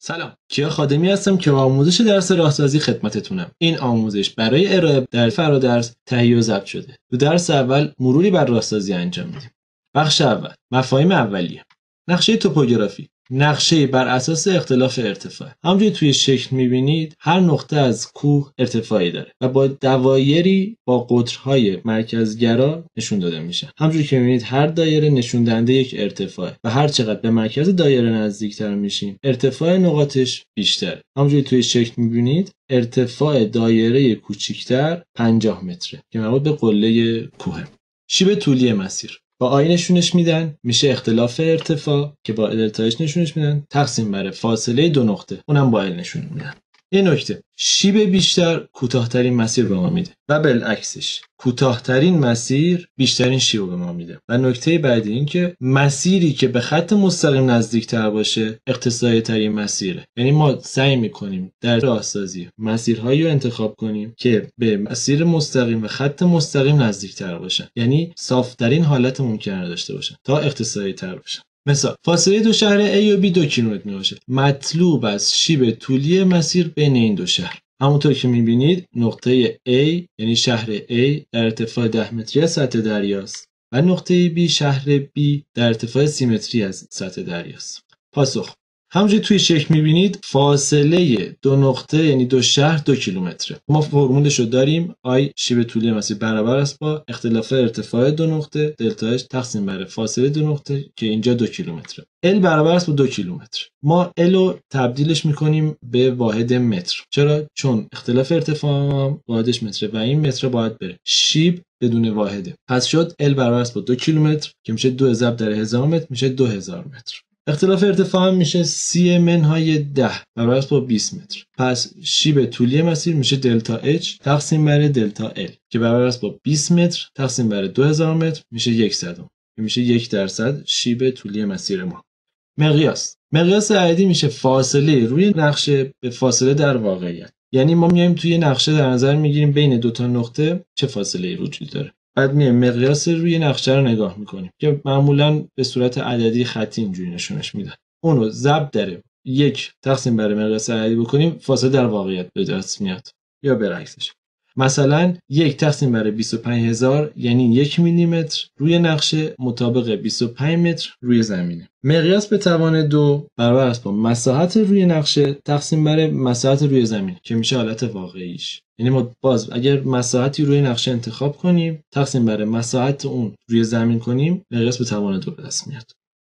سلام، کیا خادمی هستم که با آموزش درس راهسازی خدمتتونم. این آموزش برای ارائه در فرادرس تهیه و ضبط شده. تو درس اول مروری بر راهسازی انجام میدیم. بخش اول، مفاهیم اولیه. نقشه توپوگرافی، نقشه بر اساس اختلاف ارتفاع. همونجوری توی شکل میبینید هر نقطه از کوه ارتفاعی داره و با دوایری با قطرهای مرکزگرا نشون داده میشه. همونجوری که میبینید هر دایره نشون دهنده یک ارتفاع و هر چقدر به مرکز دایره نزدیکتر میشیم ارتفاع نقاطش بیشتره. همونجوری توی شکل میبینید ارتفاع دایره کوچیکتر 50 متره که مربوط به قله کوه. شیب طولی مسیر با آی نشونش میدن، میشه اختلاف ارتفاع که با دلتاش نشونش میدن تقسیم بر فاصله دو نقطه، اونم با ال نشون میدن. یه نکته، شیب بیشتر کوتاه‌ترین مسیر به ما میده و بالعکسش کوتاه‌ترین مسیر بیشترین شیب رو به ما میده. و نکته بعدی این که مسیری که به خط مستقیم نزدیکتر باشه اختصاصی ترین مسیره. یعنی ما سعی میکنیم در راهسازی مسیرهایی رو انتخاب کنیم که به مسیر مستقیم و خط مستقیم نزدیکتر باشن، یعنی صاف‌ترین حالت ممکنه داشته باشن تا اختصاصی تر باشن. مثلا فاصله دو شهر A و B 2 کیلومتر میباشه. مطلوب از شیب طولی مسیر بین این دو شهر. همونطور که میبینید نقطه A یعنی شهر A در ارتفاع 10 متری از سطح دریاست و نقطه B شهر B در ارتفاع 30 متری از سطح دریاست. پاسخ: همونجوری توی شکل میبینید فاصله دو نقطه یعنی دو شهر 2 کیلومتره. ما فرمولش رو داریم، آی شیب طولی مسیر برابر است با اختلاف ارتفاع دو نقطه دلتا اچ تقسیم بر فاصله دو نقطه که اینجا 2 کیلومتره. ال برابر است با 2 کیلومتر. ما ال رو تبدیلش میکنیم به واحد متر. چرا؟ چون اختلاف ارتفاع واحدش متره و این متر باید بره. شیب بدون واحده. پس شد ال برابر است با 2 کیلومتر که میشه 2 ضرب در 1000 متر میشه 2000 متر. اختلاف ارتفاع هم میشه 30 منهای 10 برابر است با 20 متر. پس شیب طولی مسیر میشه دلتا اچ تقسیم بر دلتا ال که برابر است با 20 متر تقسیم بر 2000 متر میشه 1 صدم که میشه 1% شیب طولی مسیر ما. مقیاس عددی میشه فاصله روی نقشه به فاصله در واقعیت. یعنی ما میایم توی نقشه در نظر میگیریم بین دو تا نقطه چه فاصله‌ای وجود داره. بعد میایم مقیاس روی نقشه رو نگاه میکنیم که معمولا به صورت عددی خطی اینجوری نشونش میدن. اون رو ضرب در 1 تقسیم بر مقیاس عددی بکنیم فاصله در واقعیت به دست میاد یا برعکسش. مثلا 1 تقسیم بر 25000 یعنی 1 میلیمتر روی نقشه مطابق 25 متر روی زمینه. مقیاس به توان 2 برابر است با مساحت روی نقشه تقسیم بر مساحت روی زمین که میشه حالت واقعیش. یعنی ما باز اگر مساحتی روی نقشه انتخاب کنیم تقسیم بر مساحت اون روی زمین کنیم مقیاس به توان 2 به دست میاد.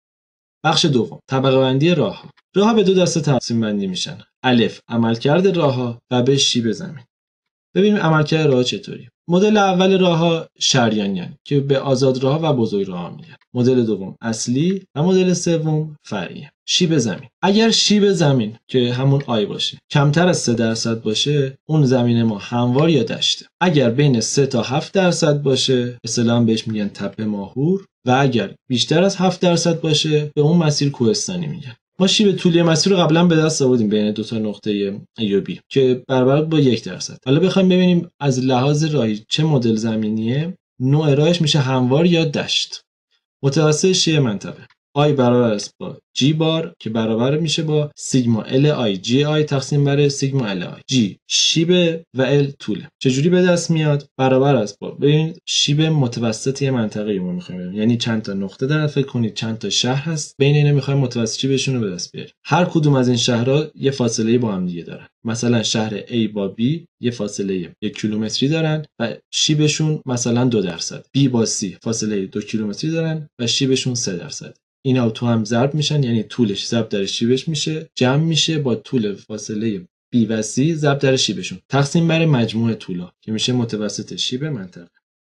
بخش دوم، طبقه بندی راهها. راهها به دو دسته تقسیم بندی میشن. الف عملکرد راهها و ب شیب زمین. ببینیم عملکرد راه چطوری. مدل اول راهها شریانیان که به آزاد راه و بزرگ راه میگن. مدل دوم اصلی و مدل سوم فرعی. شیب زمین. اگر شیب زمین که همون آی باشه کمتر از 3% باشه اون زمین ما هموار یا دشته. اگر بین 3 تا 7% باشه اصطلاحاً بهش میگن تپه ماهور و اگر بیشتر از 7% باشه به اون مسیر کوهستانی میگن. ما شیب طولی مسیر رو قبلا به دست آوردیم بین دو تا نقطه A و B که برابر با 1%. حالا بخوایم ببینیم از لحاظ راهی چه مدل زمینیه. نوع راهش میشه هموار یا دشت. متوسط شیب منطقه I برابر است با G بار که برابر میشه با سیگما Li Gi تقسیم بر سیگما Li. G شیب و L طوله. چجوری به دست میاد؟ برابر است با ببینید شیب متوسط یه منطقه ما میخوایم ببینیم. یعنی چند تا نقطه در فکر کنید چند تا شهر هست بین اینا میخوایم متوسط شیبشون رو به دست بیاریم. هر کدوم از این شهرها یه فاصله با هم دیگه دارن. مثلا شهر A با B یه فاصله 1 کیلومتری دارن و شیبشون مثلا 2%. B با C فاصله 2 کیلومتری دارن و شیبشون 3%. اینا تو هم ضرب میشن یعنی طولش ضرب در شیبش میشه جمع میشه با طول فاصله B و C ضرب در شیبشون تقسیم بر مجموع طولا که میشه متوسط شیب منطقه.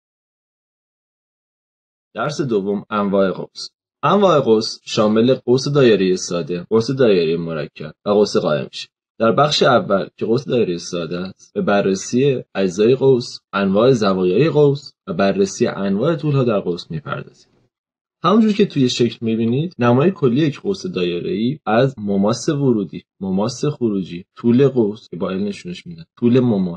درس دوم، انواع قوس. انواع قوس شامل قوس دایره ساده، قوس دایره مرکب و قوس قائم میشه. در بخش اول که قوس دایره ساده است به بررسی اجزای قوس، انواع زوایای قوس و بررسی انواع طولها در قوس میپردازیم. همونجور که توی شکل میبینید نمای کلی یک قوس دایره‌ای از مماس ورودی، مماس خروجی، طول قوس که با ال نشونش میدن، طول مماس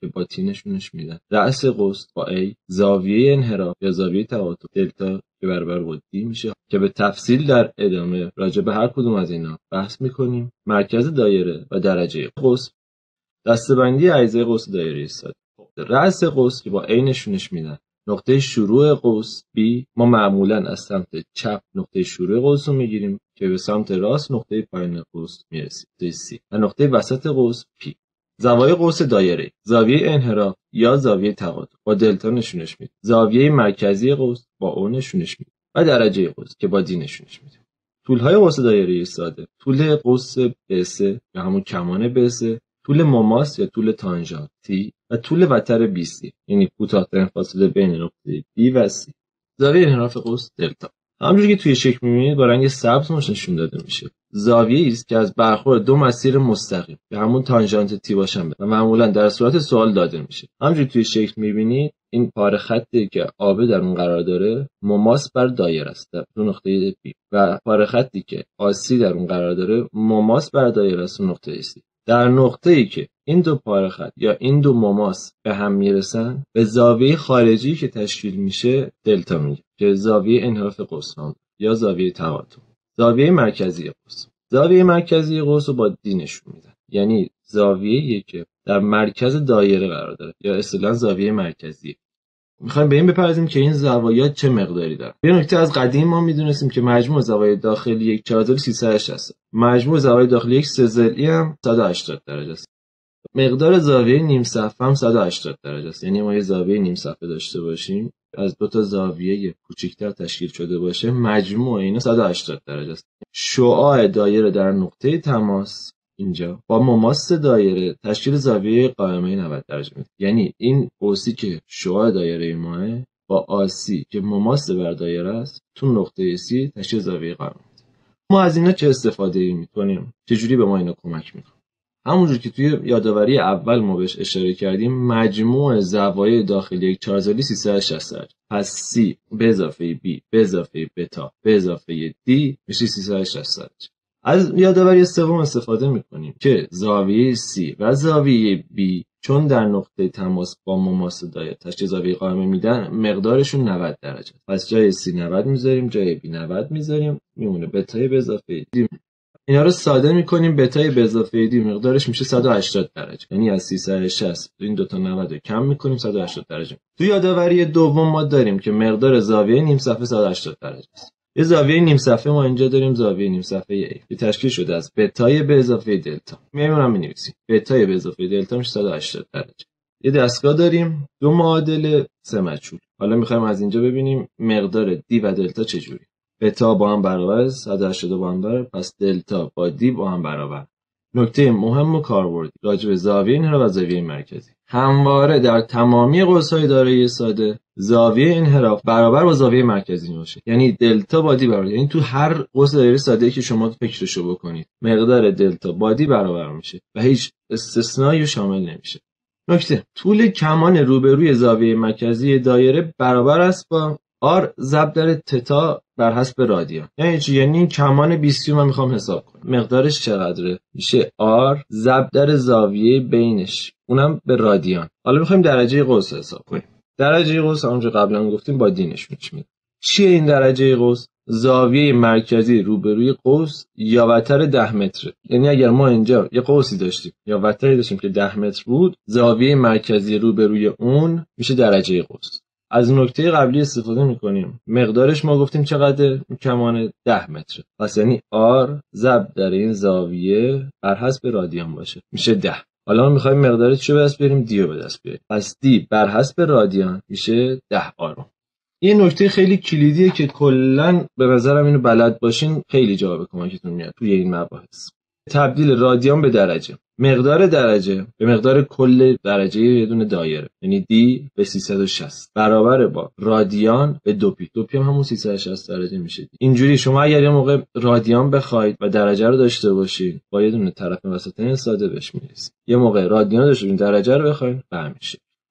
که با تی نشونش میدن. رأس قوس با A، زاویه انحراف یا زاویه تقاطع دلتا که برابر با دی میشه که به تفصیل در ادامه راجع به هر کدوم از اینا بحث میکنیم. مرکز دایره و درجه قوس. دسته‌بندی اجزای قوس دایره ساده. رأس قوس که با A نشونش میدن. نقطه شروع قوس B ما معمولا از سمت چپ نقطه شروع قوس رو میگیریم که به سمت راست نقطه پایین قوس میرسیم. نقطه C و نقطه وسط قوس P. زوایای قوس دایره، زاویه انحراف یا زاویه تقاطع با دلتا نشونش میده. زاویه مرکزی قوس با O نشونش میده و درجه قوس که با D نشونش میده. طول‌های قوس دایره ساده، طول قوس BC یا همون کمان BC، طول مماس یا طول تانژانت T و طول وتر BC یعنی کوتاه‌ترین فاصله بین نقطه B و C. زاویه انحراف قوس دلتا همونجوری که توی شکل می‌بینید با رنگ سبز نشون داده میشه. زاویه‌ای است که از برخورد دو مسیر مستقیم که همون تانژانت تی باشن و معمولا در صورت سوال داده میشه. همونجوری توی شکل می‌بینید این پاره خطی که آب در اون قرار داره مماس بر دایره است در نقطه B و پاره خطی که آسی در اون قرار داره مماس بر دایره است در نقطه C. در نقطه‌ای که این دو پاره خط یا این دو مماس به هم میرسن به زاویه خارجی که تشکیل میشه دلتا میگه که زاویه انحراف قوس یا زاویه تقاطع. زاویه مرکزی قوس. زاویه مرکزی قوس رو با دی نشون میدن. یعنی زاویه‌ای که در مرکز دایره قرار داره یا اصطلاحاً زاویه مرکزی. میخوایم به این بپردازیم که این زوایا چه مقداری دارن. یه نکته از قدیم ما میدونستیم که مجموع زوایای داخلی یک چهارضلع 360 مجموع زوایای داخلی یک سه‌ضلعی هم 180 درجه است. مقدار زاویه نیم صفحه هم 180 درجه است. یعنی ما یه زاویه نیم صفحه داشته باشیم از دو تا زاویه کوچیک‌تر تشکیل شده باشه مجموع اینا 180 درجه است. شعاع دایره در نقطه تماس اینجا با مماس دایره تشکیل زاویه قائمه 90 درجه میده. یعنی این قوسی که شعاع دایره ماه با آسی که مماس بر دایره است تو نقطه سی تشکیل زاویه قائمه میده. ما از اینا چه استفاده می‌کنیم؟ چجوری به ما اینا کمک می‌کنه؟ همونجور که توی یادآوری اول ما بهش اشاره کردیم مجموع زوایای داخلی یک چهارضلعی 360 درجه. پس C به اضافه B به اضافه بتا به اضافه D میشه 360 درجه. از یادآوری سوم استفاده میکنیم که زاویه C و زاویه B چون در نقطه تماس با مماس دایره تشکیل زاویه قائمه میدن مقدارشون 90 درجه. پس جای C 90 میذاریم جای B 90 میذاریم میمونه بتای به اضافه D. اینا رو ساده میکنیم بتای به اضافه دی مقدارش میشه 180 درجه. یعنی از 360 این دو تا 90 رو کم میکنیم 180 درجه. تو یادآوری دوم ما داریم که مقدار زاویه نیم صفحه 180 درجه است. یه زاویه نیم صفحه ما اینجا داریم زاویه نیم صفحه A که تشکیل شده از بتای به اضافه دلتا. میمونم می‌نویسیم بتای به اضافه دلتا میشه 180 درجه. یه دستگاه داریم دو معادله سه مجهول. حالا میخوایم از اینجا ببینیم مقدار دی و دلتا چجوری. بتا با هم برابر 180 با هم برابر پس دلتا با دی با هم برابر. نکته مهم و کاربردی راجع به زاویه انحراف و زاویه مرکزی. همواره در تمامی قوس‌های دایره ساده زاویه انحراف برابر با زاویه مرکزی باشه. یعنی دلتا با دی برابر. یعنی تو هر قوس دایره ساده که شما فکرشو بکنید مقدار دلتا با دی برابر میشه و هیچ استثنایی شامل نمیشه. نکته طول کمان روبروی زاویه مرکزی دایره برابر است با R ضرب در تتا بر حسب رادیان. یعنی چی؟ یعنی این کمان 20 من میخوام حساب کنم. مقدارش چقدره؟ میشه R ضرب در زاویه بینش. اونم به رادیان. حالا میخوایم درجه قوس حساب کنیم. درجه قوس همونجا قبلا گفتیم با دینش میشه. چیه این درجه قوس؟ زاویه مرکزی روبروی قوس یا وتر 10 متره. یعنی اگر ما اینجا یه قوسی داشتیم یا وتری داشتیم که 10 متر بود زاویه مرکزی روبروی اون میشه درجه قوس. از نکته قبلی استفاده میکنیم. مقدارش ما گفتیم چقدر؟ کمان 10 متره. پس یعنی R ضرب در این زاویه بر حسب رادیان باشه. میشه 10. حالا ما میخوایم مقدارش چه به دست بیاریم؟ دی رو به دست بیاریم. پس دی بر حسب رادیان میشه 10 آرم. یه نکته خیلی کلیدیه که کلا به نظرم اینو بلد باشین خیلی جا به کمکتون میاد توی این مباحث. تبدیل رادیان به درجه. مقدار درجه به مقدار کل درجه یه دونه دایره یعنی دی به 360 برابر با رادیان به 2 پی هم همون 360 درجه میشه. اینجوری شما اگر یه موقع رادیان بخواید و درجه رو داشته باشید با یه دونه طرف وسطین ساده بهش میرسید. یه موقع رادیان داشته باشید درجه رو بخواید به میشه.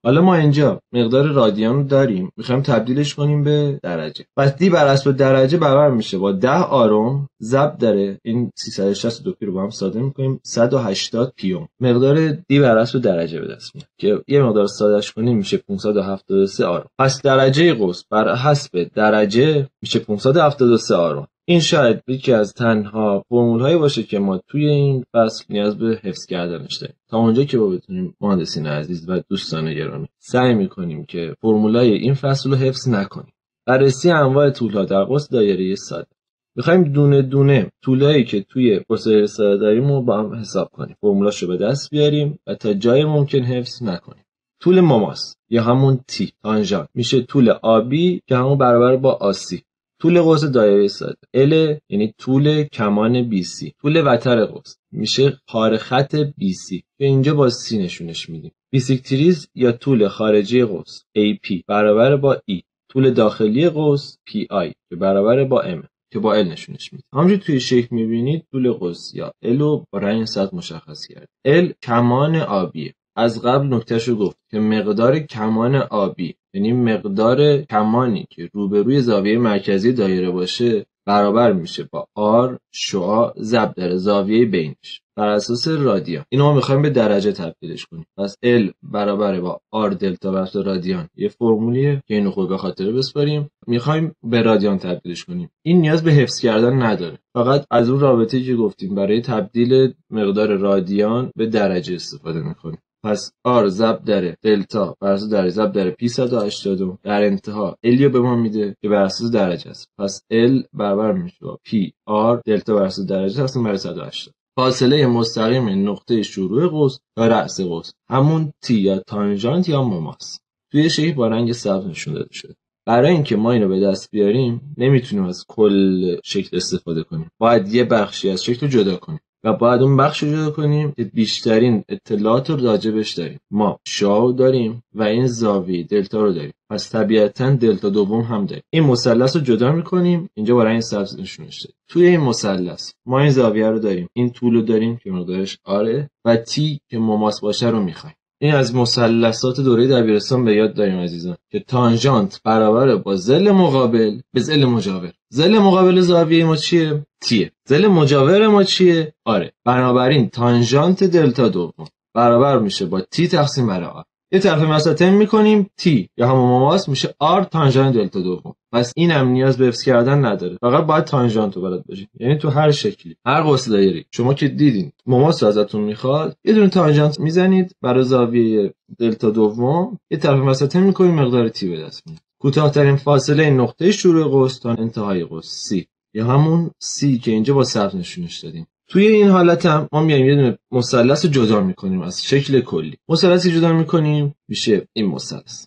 حالا ما اینجا مقدار رادیان رو داریم، میخوایم تبدیلش کنیم به درجه. پس دی بر اساس درجه برابر میشه با 10 آروم ضرب داره این 362 پی رو با هم ساده میکنیم 180 پیوم. مقدار دی بر اساس درجه به دست میاد که یه مقدار سادهش کنیم میشه 573 آروم. پس درجه قوس بر حسب درجه میشه 573 آروم. این شاید یکی از تنها فرمول‌هایی باشه که ما توی این فصل نیاز به حفظ کردنش داریم. تا اونجا که ما بتونیم مهندسین عزیز و دوستان گرامی سعی می‌کنیم که فرمولای این فصل رو حفظ نکنیم. بررسی انواع طول‌ها در قوس دایره ساده. می‌خوایم دونه دونه طولایی که توی قوس دایره ساده داریم رو با هم حساب کنیم. فرمولاشو به دست بیاریم و تا جای ممکن حفظ نکنیم. طول مماس یا همون تی تانژانت میشه طول آبی که همون برابر با آسی. طول قوس دایره ساده ال یعنی طول کمان BC. طول وتر قوس میشه خار خط BC که اینجا با C نشونش میدیم. بیسیکتریز یا طول خارجی قوس AP برابر با E. طول داخلی قوس PI که برابر با M که با L نشونش میدیم. همونجوری توی شکل میبینید طول قوس یا L رو با رنگ سبز مشخص کرد. L کمان آبیه. از قبل نکتهشو گفت که مقدار کمان آبی یعنی مقدار کمانی که روبروی زاویه مرکزی دایره باشه برابر میشه با R شعاع ضرب در زاویه بینش بر اساس رادیان. اینو ما میخوایم به درجه تبدیلش کنیم. پس L برابر با R دلتا بر رادیان یه فرمولیه که اینو خوب به خاطر بسپاریم. میخوایم به رادیان تبدیلش کنیم. این نیاز به حفظ کردن نداره. فقط از اون رابطه‌ای که گفتیم برای تبدیل مقدار رادیان به درجه استفاده میکنیم. پس R ضرب در دلتا بر اساس درجه ضرب در پی 180 در انتها L رو به ما میده که بر اساس درجه است. پس L برابر میشه با پی R دلتا بر اساس درجه تقسیم بر 180. فاصله مستقیم نقطه شروع قوس تا رأس قوس همون تی یا تانژانت یا مماس توی شکل با رنگ سبز نشون داده شده. برای اینکه ما اینو به دست بیاریم نمیتونیم از کل شکل استفاده کنیم. باید یه بخشی از شکل رو جدا کنیم و باید اون بخش رو جدا کنیم که بیشترین اطلاعات رو راجبش داریم. ما شعاع داریم و این زاویه دلتا رو داریم. پس طبیعتاً دلتا دوم هم داریم. این مثلث رو جدا می‌کنیم. اینجا با رنگ سبز نشونش دادیم. توی این مثلث ما این زاویه رو داریم. این طول رو داریم که مقدارش آره و تی که مماس باشه رو می‌خوایم. این از مثلثات دوره دبیرستان به یاد داریم عزیزان که تانژانت برابر با ضلع مقابل به ضلع مجاور. ضلع مقابل زاویه ما چیه؟ تیه. ضلع مجاور ما چیه؟ آره. بنابراین تانژانت دلتا دوم برابر میشه با تی تقسیم بر آر. یه طرف مسطح میکنیم تی یا همون مماس میشه آر تانژانت دلتا دوم. پس این هم نیاز به حفظ کردن نداره. فقط باید تانژانت رو بلد باشید. یعنی تو هر شکلی هر قوس دایره‌ای شما که دیدین مماس رو ازتون میخواد یه دونه تانژانت میزنید برای زاویه دلتا دوم، یه طرف مسطح میکنید مقدار تی به دست میاد. کوتاه‌ترین فاصله نقطه شروع قوس تا انتهای قوس C یا همون C که اینجا با سبز نشونش دادیم. توی این حالت هم ما میایم یه دونه مثلث رو جدا میکنیم از شکل کلی. مثلثی جدا میکنیم میشه این مثلث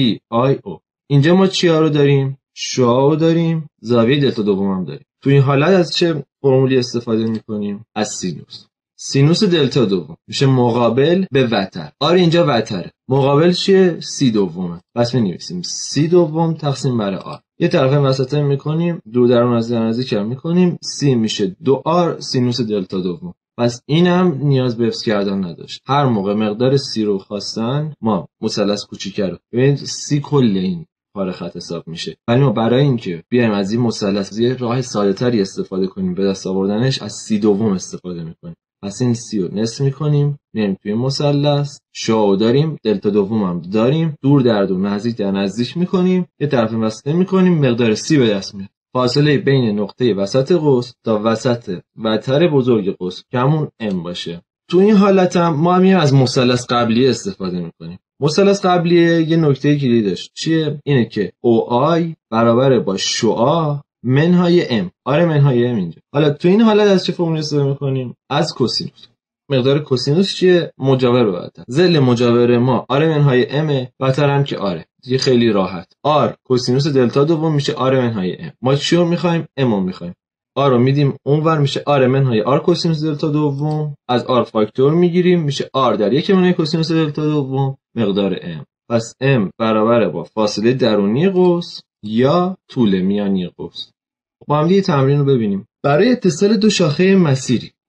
BIO. اینجا ما چیا رو داریم؟ شعاع رو داریم، زاویه دلتا دوم هم داریم. توی این حالت از چه فرمولی استفاده میکنیم؟ از سینوس. سینوس دلتا دوم میشه مقابل به وتر. آره اینجا وتره. مقابل چیه؟ سی دومه. پس می‌نویسیم سی دوم تقسیم بر آر. یه طرف وسطه میکنیم، دو درون از نزدیک میکنیم، سی میشه 2R سینوس دلتا دوم. پس اینم نیاز به حفظ کردن نداشت. هر موقع مقدار سی رو خواستن ما مثلث کوچیکه رو ببینید سی کل این خار خط حساب میشه. ولی ما برای اینکه بیایم از این مثلث یه راه ساده‌تری استفاده کنیم به دست آوردنش از سی دوم استفاده میکنیم. پس این سی رو نصف میکنیم، میایم توی مثلث، شعاع داریم، دلتا دوم هم داریم، دور در دور نزدیک در نزدیک میکنیم، یه طرف وسط میکنیم، مقدار سی به دست میاد. فاصله بین نقطه وسط قوس تا وسط وتر بزرگ قوس که همون M باشه. تو این حالت هم ما میایم از مثلث قبلی استفاده میکنیم. مثلث قبلیه یه نکته کلیدش چیه؟ اینه که OI برابر با شعاع منهای M. آره منهای M اینجا. حالا تو این حالت از چه فرمولی استفاده میکنیم؟ از کوسینوس. مقدار کوسینوس چیه؟ مجاور به وتر. ضلع مجاور ما آره منهای M، وتر هم که آره. دیگه خیلی راحت. R کوسینوس دلتا دوم میشه آره منهای M. ما چی رو میخوایم؟ M رو میخوایم. R رو میدیم اونور میشه آره منهای R کوسینوس دلتا دوم. از R فاکتور میگیریم میشه R در یک منهای کوسینوس دلتا دوم مقدار M. پس M برابر با فاصله درونی قوس یا طول میانی قوس. با هم دیگه تمرین رو ببینیم. برای اتصال دو شاخه مسیری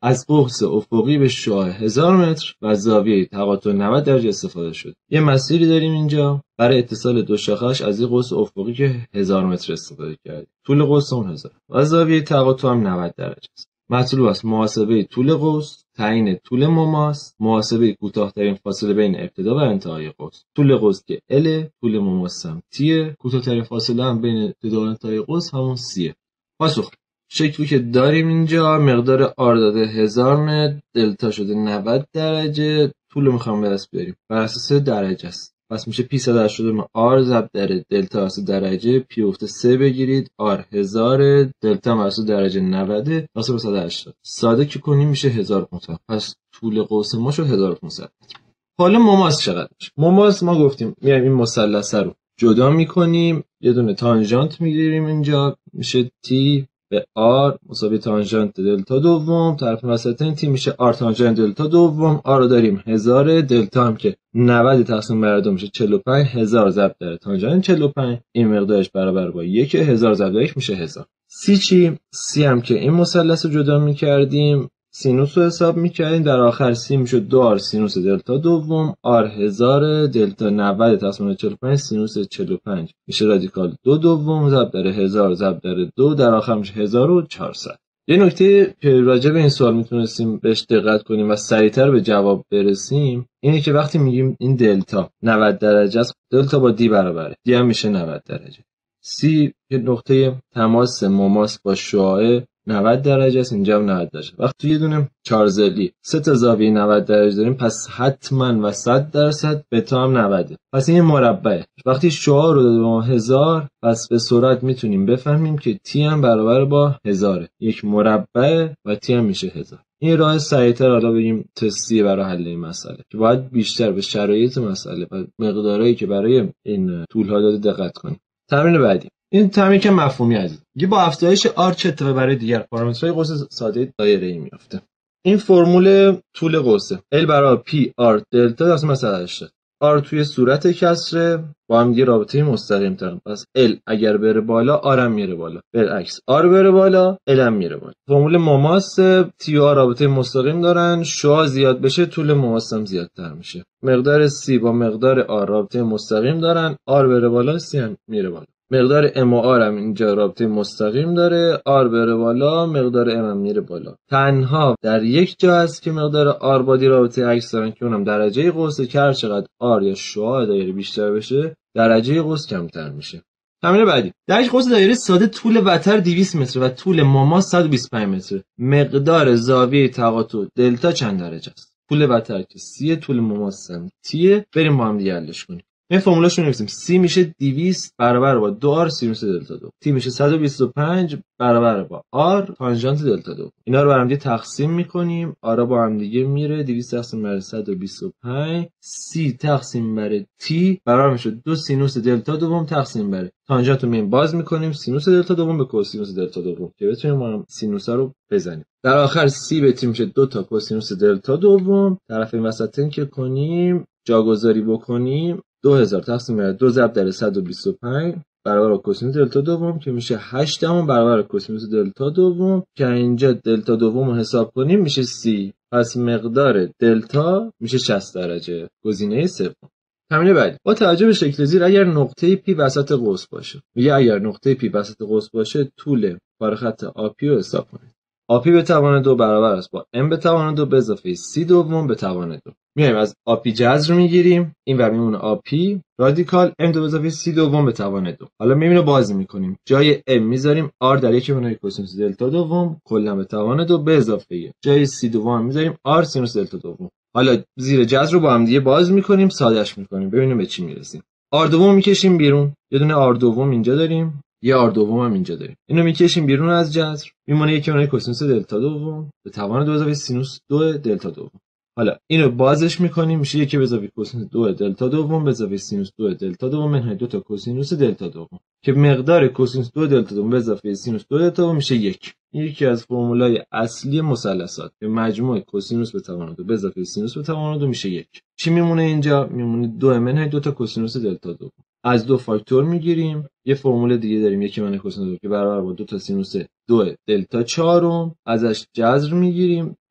از قوس افقی به شعاع 1000 متر و زاویه تقاطع 90 درجه استفاده شد. یه مسیری داریم اینجا برای اتصال دو شاخه‌اش از این قوس افقی که 1000 متر استفاده کردیم. طول قوس اون 1000 و زاویه تقاطع هم 90 درجه است. مطلوب است محاسبه طول قوس، تعیین طول مماس، محاسبه کوتاه‌ترین فاصله بین ابتدا و انتهای قوس. طول قوس که L، طول مماس هم T، کوتاه‌ترین فاصله هم بین ابتدا و انتهای قوس همون C. پاسخ: شکلی که داریم اینجا مقدار R داده 1000 متر، دلتا شده 90 درجه، طول میخوام به دست بیاریم بر اساس درجه است. پس میشه پی 180 R ضرب در دلتا بر اساس درجه، پی افت 3 بگیرید، R 1000، دلتا بر اساس درجه 90 واسه 180. ساده که کنیم میشه 1500. پس طول قوس ما شد 1500 متر. حالا مماس چقدر میشه؟ مماس ما گفتیم میایم این مثلث رو جدا میکنیم، یه دونه تانژانت میگیریم اینجا، میشه T به R مساوی تانژانت دلتا دوم، طرف وسط این تی میشه R تانژانت دلتا دوم. R رو داریم 1000، دلتا هم که 90 تقسیم بر 2 میشه 45. 1000 ضرب در تانژانت 45، این مقدارش برابر با 1. 1000 ضرب در 1 میشه 1000. سی چی؟ سی هم که این مثلث رو جدا میکردیم، سینوس رو حساب میکردیم، در آخر سی میشه 2R سینوس دلتا دوم، R 1000، دلتا 90 تقسیم بر 45، سینوس 45 میشه رادیکال 2 دوم ضرب در 1000 ضرب در 2، در آخر میشه 1400. یه نکته که راجع به این سوال میتونستیم بهش دقت کنیم و سریعتر به جواب برسیم اینه که وقتی میگیم این دلتا 90 درجه است، دلتا با دی برابره، دی هم میشه 90 درجه. سی که نقطه تماس مماس با شعاع 90 درجه است، اینجا هم 90 درجه. وقتی یه دونه چارزلی سه تا زاویه 90 درجه داریم، پس حتما و 100% بتا هم 90. پس این مربعه. وقتی شعاع رو داده به ما 1000، پس به سرعت میتونیم بفهمیم که تی هم برابر با 1000. یک مربع و تی هم میشه 1000. این راه سریعتر حالا بگیم تستیه برای حل این مسئله که باید بیشتر به شرایط مسئله و مقدارایی که برای این طول ها داده دقت کنیم. تمرین بعدی. این تمرین که مفهومی عزیز. یه با افزایش R چه اتفاقی برای دیگر پارامترهای قوس ساده دایره‌ای میفته. این فرمول طول قوسه. L برابر P R دلتا از مثلا شد. R توی صورت کسره با هم دیگه رابطه مستقیم دارن. پس L اگر بره بالا R هم میره بالا. برعکس R بره بالا L هم میره بالا. فرمول مماس T و R رابطه مستقیم دارن. شعاع زیاد بشه طول مماس هم زیادتر میشه. مقدار C با مقدار R رابطه مستقیم دارن. R بره بالا C هم میره بالا. مقدار M و R هم اینجا رابطه مستقیم داره. R بره بالا مقدار M هم میره بالا. تنها در یک جا هست که مقدار R با دی رابطه عکس دارن که اونم درجه قوسه که هر چقدر R یا شعاع دایره بیشتر بشه درجه قوس کمتر میشه. تمرین بعدی. در یک قوس دایره ساده طول وتر 200 متر و طول مماس 125 متر. مقدار زاویه تقاطع دلتا چند درجه است؟ طول وتر که C، طول مماس هم T. بریم با هم دیگه حلش کنیم. این فرمولاشو می‌نویسیم. C میشه 200 برابر با 2R سینوس دلتا 2. T میشه 125 برابر با R تانژانت دلتا 2. اینا رو با هم دیگه تقسیم می‌کنیم. R با هم دیگه میره 200 تقسیم بر 125. C تقسیم بر T برابر میشه 2 سینوس دلتا دوم تقسیم بر تانژانت رو میایم باز می‌کنیم سینوس دلتا دوم به کوسینوس دلتا دوم که بتونیم ما هم سینوسا رو بزنیم. در آخر C به T میشه 2 تا کوسینوس دلتا دوم. طرف این وسط که کنیم جاگذاری بکنیم 2000 تقسیم بر 2 ضرب در 125 برابر کوسینوس دلتا دوم که میشه 8 برابر کوسینوس دلتا دوم که اینجا دلتا دوم رو حساب کنیم میشه 30. پس مقدار دلتا میشه 60 درجه. گزینه سوم. تمرین بعدی. با توجه به شکل زیر اگر نقطه پی وسط قوس باشه. میگه اگر نقطه پی وسط قوس باشه طول کار خط آپی رو حساب کنید. آپی به توان 2 برابر است با ام به توان 2 به اضافه سی دوم به توان 2. میایم از آپی جذر میگیریم، این ور میمونه آپی رادیکال ام 2 به اضافه سی دوم به توان 2. حالا میبینیم بازی میکنیم، جای ام میذاریم آر در 1/1 کوسینوس دلتا دوم کلا به توان 2 به اضافه 1. جای سی دوم میذاریم آر سینوس دلتا دوم. حالا زیر جذر رو با هم دیگه باز میکنیم، سادهش میکنیم، ببینیم به چی میرسیم. آر دوم میکشیم بیرون، یه دونه آر دوم اینجا داریم، یه آر دوم هم اینجا داریم. اینو میکشیم بیرون از جذر، میمونه یکی اون کوسینوس دلتا دوم به توان 2 اضافه سینوس 2 دلتا دوم. حالا اینو بازش میکنیم، میشه یکی به اضافه کوسینوس 2 دلتا دوم به اضافه سینوس 2 دلتا دوم منهای 2 تا کوسینوس دلتا دوم که مقدار کوسینوس 2 دلتا دوم به اضافه سینوس 2 دلتا دوم میشه 1. این یکی از فرمولای اصلی مثلثات که مجموع کوسینوس به توان 2 به اضافه سینوس به توان 2 میشه 1. چی میمونه اینجا؟ میمونه 2 منهای 2 تا کوسینوس دلتا دوم. از 2 فاکتور میگیریم، یه فرمول دیگه داریم یکی منهای کوسینوس 2 که برابر با 2 تا سینوس 2 دلتا 4 ازش جذر میگیریم،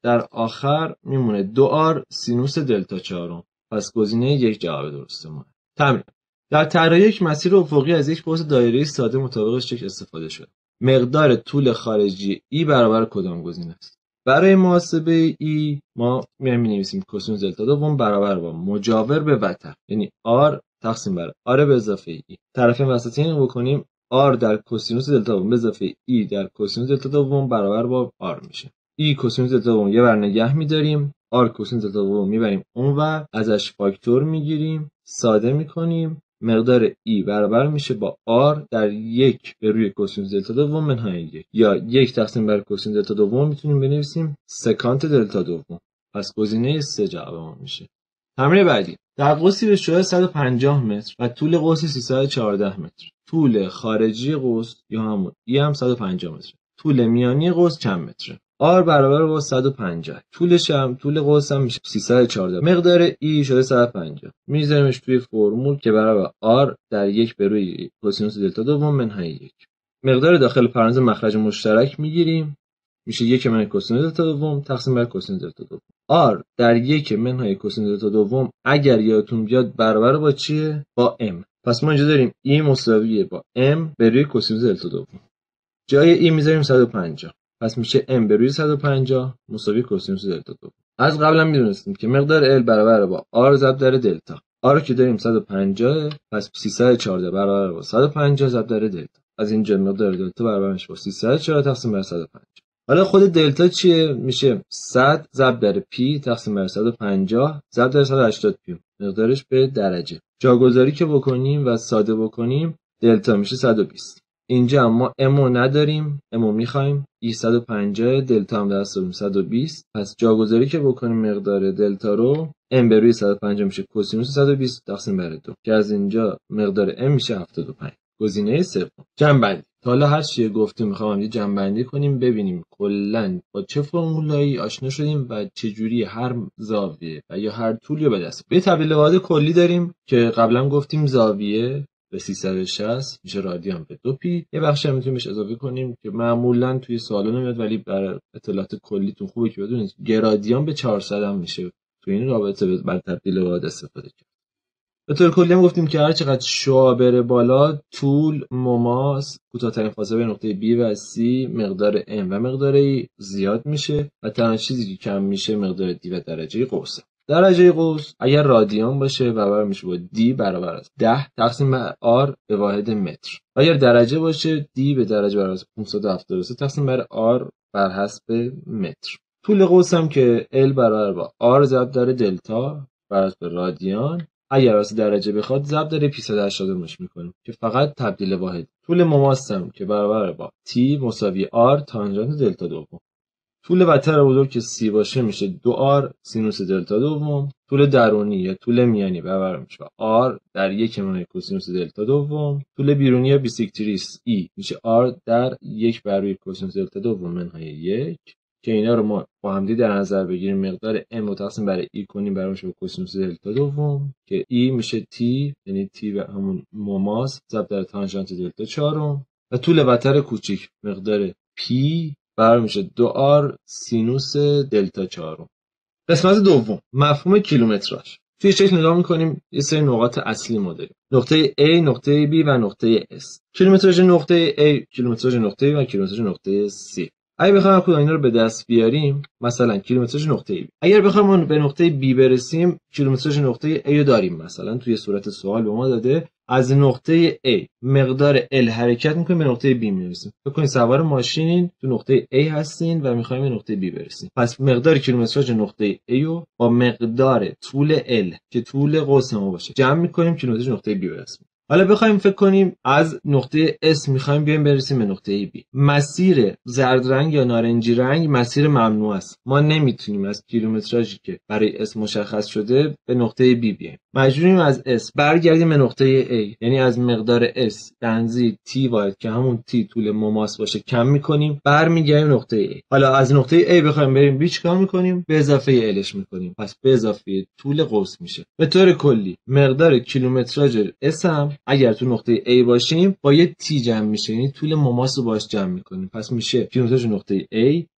در آخر میمونه 2r سینوس دلتا 4. پس گزینه 1 جواب درسته ما. تمرین. در طراحی یک مسیر افقی از یک قوس دایره‌ای ساده مطابق شکل استفاده شده. مقدار طول خارجی ای برابر کدام گزینه است؟ برای محاسبه ای ما می‌نویسیم کوسینوس دلتا دوم برابر با مجاور به وتر، یعنی r تقسیم بر r به اضافه ای. طرفین وسطی رو بکنیم r در کوسینوس دلتا دوم به اضافه ای در کوسینوس دلتا دوم برابر با r میشه. ای کوسینوس دلتا دوم یه ور نگه می‌داریم، r کوسینوس دلتا دوم میبریم اونور، ازش فاکتور میگیریم، ساده میکنیم. مقدار ای برابر میشه با r در 1 به روی کوسینوس دلتا دوم منهای 1 یا 1 تقسیم بر کوسینوس دلتا دوم میتونیم بنویسیم سکانت دلتا دوم. پس گزینه 3 جواب ما میشه. تمرین بعدی. در قوسی به شعاع 150 متر و طول قوس 314 متر. طول خارجی قوس یا همون ای هم 150 متر. طول میانی قوس چند متره؟ r برابر با 150. طول قوس هم میشه 314. مقدار ای شده 150. میذاریمش توی فرمول که برابر r در 1 به روی کوسینوس دلتا دوم منهای 1. مقدار داخل پرانتز مخرج مشترک میگیریم، میشه 1 منهای کوسینوس دلتا دوم تقسیم بر کوسینوس دلتا دوم. r در 1 منهای کوسینوس دلتا دوم اگر یادتون بیاد برابر با چیه؟ با m. پس ما اینجا داریم ای مساویه با m به روی کوسینوس دلتا دوم. جای ای میذاریم 150. پس میشه m به روی 150 مساوی کوسینوس دلتا دوم. از قبلا میدونستیم که مقدار l برابر با r ضرب در دلتا. r رو که داریم 150 پس 314 برابر با 150 ضرب در دلتا. از اینجا مقدار دلتا برابر میشه با 314 تقسیم بر 150. حالا خود دلتا چیه؟ میشه 100 ضرب در p تقسیم بر 150 ضرب در 180 p. مقدارش به درجه. جاگذاری که بکنیم و ساده بکنیم دلتا میشه 120. اینجا ما امو نداریم، امو میخوایم ای 150 دلتا هم دست داریم 120. پس جاگذاری که بکنیم مقدار دلتا رو ام به روی 150 میشه کوسینوس 120 تقسیم بر 2 که از اینجا مقدار ام میشه 75. گزینه سوم. جمع‌بندی. تا حالا هر چی گفتیم میخوام یه جمع‌بندی کنیم ببینیم کلا با چه فرمولایی آشنا شدیم و چه جوری هر زاویه و یا هر طولی رو به دست. یه تبدیل واحد کلی داریم که قبلا گفتیم زاویه به 360 میشه رادیان به 2 پی. یه بخش هم میتونیم بهش اضافه کنیم که معمولا توی سوالا نمیاد ولی برای اطلاعات کلیتون خوبه که بدونید گرادیان به 400 هم میشه تو این رابطه بر تبدیل واحد استفاده کرد. به طور کلی هم گفتیم که هر چقدر شعاع بره بالا طول مماس کوتاه‌ترین فاصله بین نقطه B و C مقدار M و مقدار E زیاد میشه و تنها چیزی که کم میشه مقدار D و درجه قوسه. درجه قوس اگر رادیان باشه برابر میشه با D برابر است 10 تقسیم بر R به واحد متر. و اگر درجه باشه D به درجه برابر است 573 تقسیم بر R بر حسب متر. طول قوس هم که L برابر با R ضرب در دلتا بر حسب رادیان. اگر واسه درجه بخواد ضرب در پی 180 مش میکنیم که فقط تبدیل واحد. طول مماس هم که برابر با T مساوی R تانژانت دلتا دوم. طول وتر بزرگ که C باشه میشه 2R سینوس دلتا دوم. طول درونی یا طول میانی برابر میشه با R در 1 منهای کوسینوس دلتا دوم. طول بیرونی یا بیسیکتریس E میشه R در 1 بر روی کوسینوس دلتا دوم منهای 1 که اینا رو ما با هم در نظر بگیریم مقدار m متقسم بر e کنیم برای میشه کوسینوس دلتا دوم که e میشه t یعنی t به همون مماس ضرب در تانژانت دلتا 4 و طول وتر کوچیک مقدار p برای میشه 2r سینوس دلتا 4. قسمت دوم مفهوم کیلومتراژ. توی شکل نگاه می‌کنیم یه سری نقاط اصلی ما داریم. نقطه A، نقطه B و نقطه S. کیلومتراژ نقطه A، کیلومتراژ نقطه B و کیلومتراژ نقطه C. اگه بخوایم کدوم اینا رو به دست بیاریم مثلا کیلومتراژ نقطه B. اگر بخوایم به نقطه B برسیم کیلومتراژ نقطه A رو داریم مثلا توی صورت سوال به ما داده از نقطه A مقدار L حرکت می‌کنیم به نقطه B میرسیم. فکر کنید سوار ماشینین تو نقطه A هستین و می‌خوایم به نقطه B برسیم. پس مقدار کیلومتراژ نقطه A رو با مقدار طول L که طول قوس ما باشه جمع می‌کنیم کیلومتراژ نقطه B برسیم. حالا بخوایم فکر کنیم از نقطه S می‌خوایم بیایم برسیم به نقطه B. مسیر زرد رنگ یا نارنجی رنگ مسیر ممنوع است. ما نمیتونیم از کیلومتراژی که برای S مشخص شده به نقطه B بیایم. مجبوریم از S برگردیم به نقطه A، یعنی از مقدار S تنزی T واحد که همون T طول مماس باشه کم می‌کنیم، برمیگردیم نقطه A. حالا از نقطه A بخوایم بریم B چیکار می‌کنیم؟ به اضافه Lش می‌کنیم. پس به اضافه طول قوس میشه. به طور کلی مقدار کیلومتراژ S هم اگر تو نقطه A باشیم با یه T جمع میشه، یعنی طول مماس رو باش جمع می‌کنیم. پس میشه کیلومتراژ نقطه A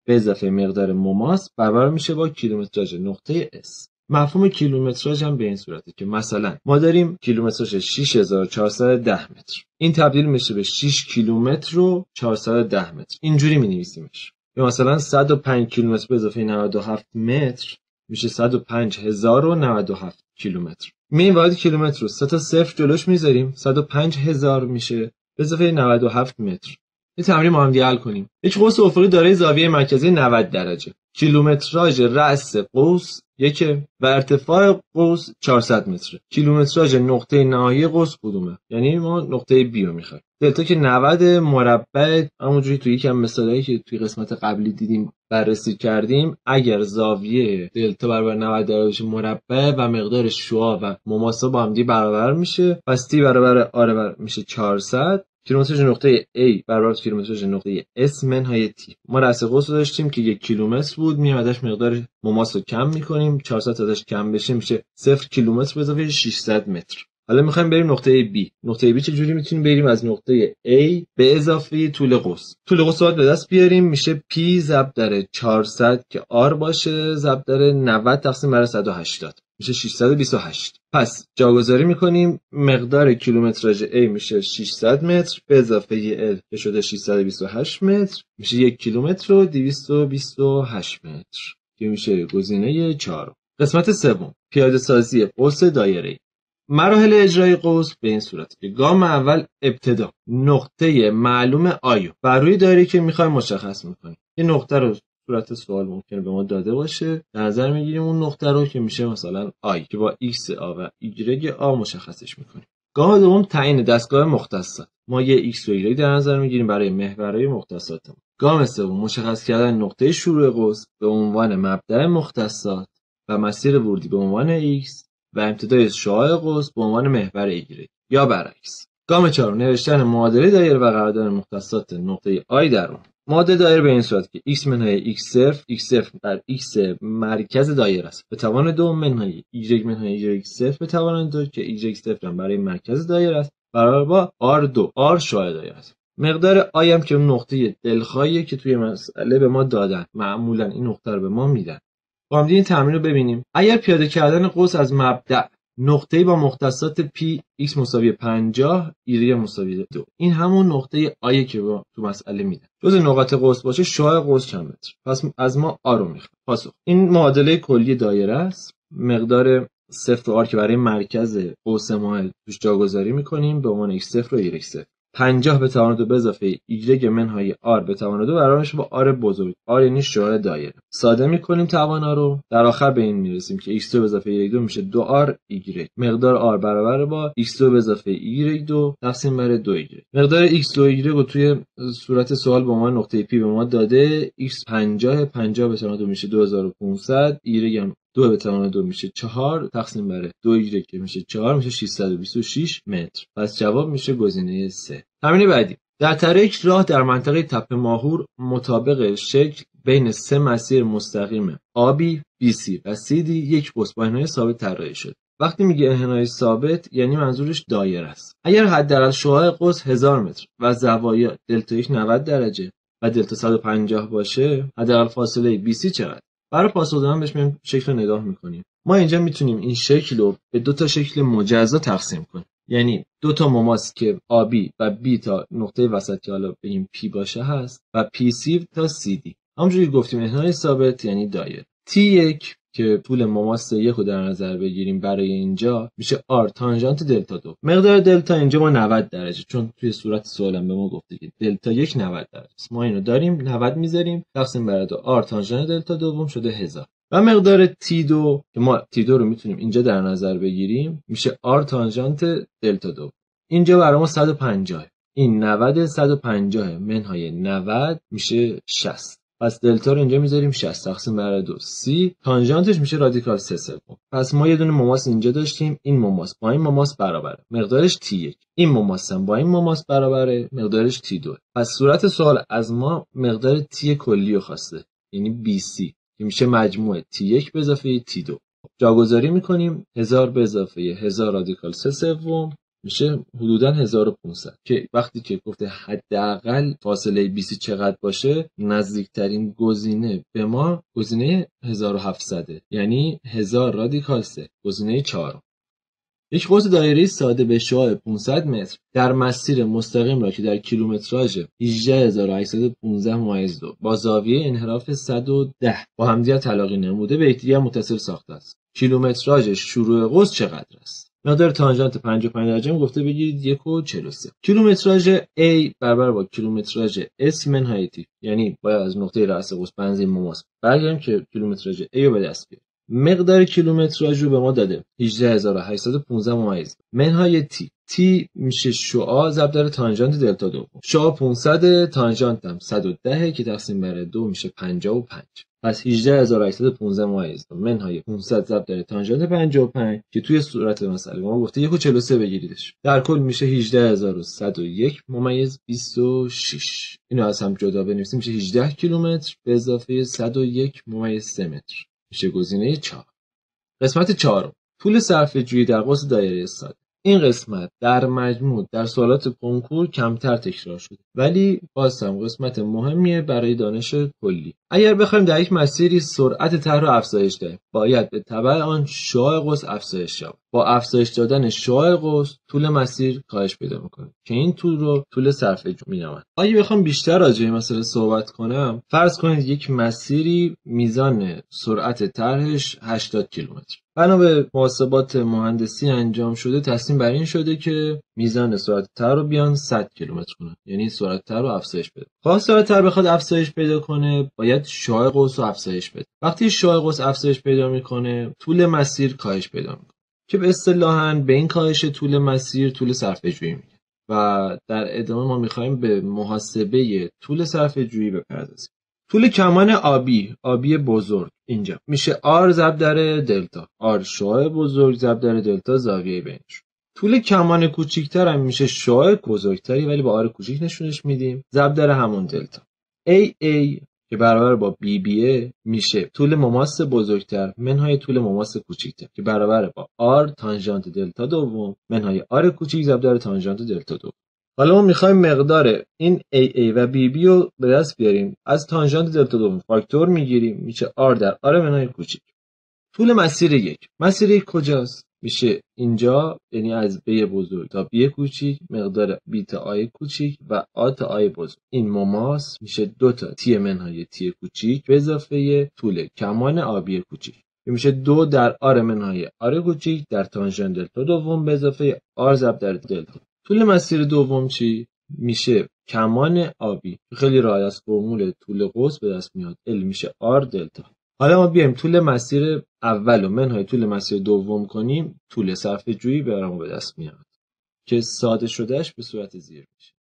به اضافه مقدار مماس برابر میشه با کیلومتراژ نقطه S. مفهوم کیلومتراژ هم به این صورته که مثلا ما داریم کیلومتراژ 6410 متر، این تبدیل میشه به 6 کیلومتر و 410 متر. اینجوری می‌نویسیمش. یا مثلا 105 کیلومتر به اضافه 97 متر میشه 105097 کیلومتر. این واحد کیلومتر رو 3 تا صفر جلوش میذاریم، 105000 میشه به اضافه 97 متر. این تمرین ما هم حل کنیم. یک قوس افقی دارای زاویه مرکزی 90 درجه. کیلومتراژ رأس قوس 1 و ارتفاع قوس 400 متره. کیلومتراژ نقطه نهایی قوس کدومه؟ یعنی ما نقطه B رو میخوایم. دلتا که 90 مربع، همونجوری توی یکم مثالایی که توی قسمت قبلی دیدیم بررسی کردیم، اگر زاویه دلتا برابر 90 درجه مربع و مقدار شعاع و مماسا با هم دیگه برابر میشه، پس T برابر R میشه 400. کیلومتراژ نقطه A برابر کیلومتراژ نقطه S منهای T. ما رأس قوس رو داشتیم که 1 کیلومتر بود، میایم ازش مقدار مماس رو کم میکنیم، 400 ازش کم بشه میشه 0 کیلومتر به اضافه 600 متر. حالا میخوایم بریم نقطه B. نقطه B چجوری میتونیم بریم؟ از نقطه A به اضافه طول قوس. طول قوس رو به دست بیاریم، میشه P ضرب در 400 که R باشه ضرب در 90 تقسیم بر 180 میشه 628. پس جاگذاری میکنیم، مقدار کیلومتراژ A میشه 600 متر به اضافه L که شده 628 متر میشه 1 کیلومتر و 228 متر که میشه گزینه 4. قسمت سوم، پیاده سازی قوس دایره‌ای. مراحل اجرای قوس به این صورت که گام اول ابتدا نقطه معلوم آیو بر روی دایره که میخوایم مشخص میکنیم. این نقطه رو صورت سوال ممکنه به ما داده باشه، در نظر میگیریم اون نقطه رو که میشه مثلا آی که با x آ و y آ مشخصش میکنیم. گام دوم تعیین دستگاه مختصات. ما یه x و y در نظر میگیریم برای محورهای مختصاتمون. گام سوم مشخص کردن نقطه شروع قوس به عنوان مبدأ مختصات و مسیر ورودی به عنوان x و امتداد شعاع قوس به عنوان محور y یا برعکس. گام چهارم نوشتن معادله دایره و قرار دادن مختصات نقطه I در اون. معادله دایره به این صورت که x منهای x0 بر x مرکز دایره است به توان 2 منهای y منهای y0 به توان 2 که y0 هم برای مرکز دایره است برابر با r شعاع دایره است. مقدار I هم که اون نقطه دلخواهیه که توی مسئله به ما دادن، معمولا این نقطه رو به ما میدن. با هم این تمرین رو ببینیم. اگر پیاده کردن قوس از مبدأ نقطه‌ای با مختصات P x مساوی 50 y مساوی 2، این همون نقطه آیه که تو مسئله میده. جزء نقاط قوس باشه شعاع قوس چند متر. پس از ما آ رو میخواد. پاسخ این معادله کلی دایره است. مقدار 0 و r که برای مرکز قوس ما توش جاگذاری میکنیم به عنوان x0 و y0. 50 به توان 2 به اضافه y منهای r به توان 2 برابر میشه با r بزرگ. r یعنی شعاع دایره. ساده میکنیم توانا رو، در آخر به این میرسیم که x2 به اضافه y2 میشه 2r y. مقدار r برابر با x2 به اضافه y2 تقسیم بر 2y. مقدار x و y رو توی صورت سوال به عنوان نقطه P به ما داده. x 50 به توان 2 میشه 2500، y هم 2 به توان 2 میشه 4 تقسیم بر 2y که میشه 4 میشه 626 متر. پس جواب میشه گزینه 3. تمرین بعدی. در طریق راه در منطقه تپه ماهور مطابق شکل بین 3 مسیر مستقیم AB، BC و CD یک قوس با انحنای ثابت طراحی شد. وقتی میگه انحنای ثابت یعنی منظورش دایره است. اگر حداقل شعاع قوس 1000 متر و زوایا دلتا 90 درجه و دلتا 150 باشه، حداقل فاصله BC چقدر؟ برای پاسخ دادن بهش میایم شکل رو نگاه میکنیم. ما اینجا میتونیم این شکل رو به 2 تا شکل مجزا تقسیم کنیم. یعنی 2 تا مماس که AB و B تا نقطه وسط که حالا به این P باشه هست و PC تا CD. همونجوری گفتیم انحنای ثابت یعنی دایره. T1 که طول مماس 1 رو در نظر بگیریم برای اینجا میشه R تانژانت دلتا 2. مقدار دلتا اینجا ما 90 درجه، چون توی صورت سوالم به ما گفته که دلتا 1 90 درجه است. ما اینو داریم 90 میذاریم تقسیم بر 2 R تانژانت دلتا دوم شده 1000. و مقدار T2 که ما T2 رو میتونیم اینجا در نظر بگیریم میشه R تانژانت دلتا 2. اینجا برای ما 150. این 90 150 منهای 90 میشه 60. پس دلتا رو اینجا میذاریم 60 تقسیم بر 2. C تانژانتش میشه رادیکال 3 سوم. پس ما یه دونه مماس اینجا داشتیم، این مماس با این مماس برابره، مقدارش T1. این مماس هم با این مماس برابره، مقدارش T2. پس صورت سوال از ما مقدار T کلی رو خواسته، یعنی BC که میشه مجموع T1 به اضافه T2. جاگذاری میکنیم 1000 به اضافه 1000 رادیکال 3 سوم میشه حدوداً 1500 که وقتی که گفته حداقل فاصله BC چقدر باشه، نزدیکترین گزینه به ما گزینه 1700 یعنی 1000 رادیکال 3 گزینه 4. یک قوس دایره‌ای ساده به شعاع 500 متر در مسیر مستقیم را که در کیلومتراژ 18815 با زاویه انحراف 110 با همدیگر تلاقی نموده به یکدیگر متصل ساخته است. کیلومتراژ شروع قوس چقدر است؟ مقدار تانژانت 55 درجه گفته بگیرید 1.43. کیلومتراژ A برابر با کیلومتراژ S منهای T، یعنی باید از نقطه رأس قوس بنزین مماس برگردیم که کیلومتراژ A رو به دست بیاریم. مقدار کیلومتراژ رو به ما داده 18815 منهای T میشه شعاع ضرب در تانژانت دلتا دوم. شعاع 500 تانژانت هم 110 که تقسیم بر 2 میشه 55. پس 18815 منهای 500 ضرب در تانژانت 55 که توی صورت مسئله ما گفته 1.43 بگیریدش. در کل میشه 18101 ممیز 26. اینو از هم جدا بنویسیم میشه 18 کیلومتر به اضافه 101 ممیز 3 متر. میشه گزینه 4. قسمت 4. طول صرفه‌جویی در قوس دایره ساده. این قسمت در مجموع در سوالات کنکور کمتر تکرار شده، ولی باز هم قسمت مهمیه برای دانش کلی. اگر بخوایم در یک مسیری سرعت طرح رو افزایش دهیم، باید به تبع آن شعاع قوس افزایش یابد. با افزایش دادن شعاع قوس طول مسیر کاهش پیدا میکنه که این طول رو طول صرفه‌جویی مینامند. اگه بخوام بیشتر راجع به مسئله صحبت کنم، فرض کنید یک مسیری میزان سرعت طرحش 80 کیلومتر. بنا به محاسبات مهندسی انجام شده تصمیم بر این شده که میزان سرعت طرح رو بیان 100 کیلومتر کنه، یعنی سرعت طرح رو افزایش بده. خواست سرعت طرح بخواد افزایش پیدا کنه، باید شعاع قوس رو افزایش بده. وقتی شعاع قوس افزایش پیدا میکنه، طول مسیر کاهش پیدا میکنه که به اصطلاحاً به این کاهش طول مسیر طول صرفه‌جویی میگه. و در ادامه ما میخوایم به محاسبه طول صرفه‌جویی بپردازیم. طول کمان آبی بزرگ اینجا میشه R ضرب در دلتا. R شعاع بزرگ ضرب در دلتا زاویه بینش. طول کمان کوچیک‌تر هم میشه شعاع بزرگتری ولی با R کوچیک نشونش میدیم ضرب در همون دلتا. AA که برابر با BBA میشه طول مماس بزرگتر منهای طول مماس کوچیکتر که برابر با R تانژانت دلتا دوم منهای R کوچیک ضرب در تانژانت دلتا دوم. حالا ما میخوایم مقدار این AA و BB رو به دست بیاریم. از تانژانت دلتا دوم فاکتور میگیریم میشه R در R منهای کوچیک. طول مسیر یک. مسیر یک کجاست؟ میشه اینجا، یعنی از B بزرگ تا B کوچیک مقدار B تا I کوچیک و A تا I بزرگ. این مماس میشه 2 تا T منهای T کوچیک به اضافه طول کمان آبی کوچیک. میشه 2 در R منهای R کوچیک در تانژانت دلتا دوم به اضافه R ضرب در دلتا. طول مسیر دوم چی؟ میشه کمان آبی. خیلی راحت از فرمول طول قوس به دست میاد. L میشه R دلتا. حالا ما بیایم طول مسیر اول و منهای طول مسیر دوم کنیم، طول صرفه‌جویی برامون به دست میاد که ساده شدهش به صورت زیر میشه.